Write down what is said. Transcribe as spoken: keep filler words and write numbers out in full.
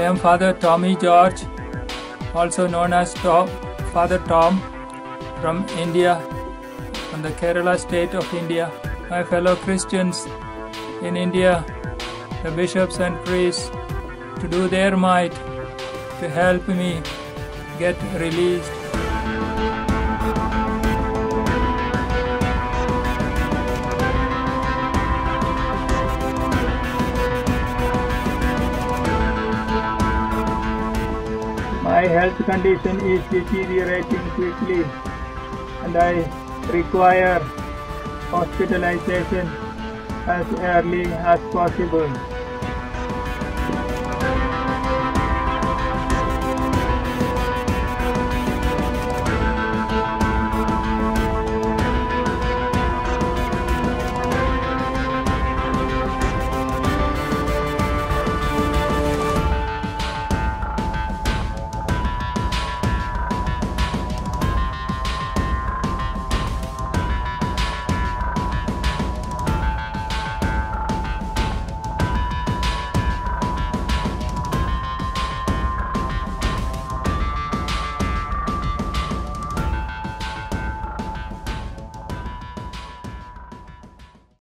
am Father Tommy George, also known as Tom, Father Tom, from India, from the Kerala state of India. My fellow Christians in India, the bishops and priests, to do their might to help me get released. My health condition is deteriorating quickly and I require hospitalization as early as possible.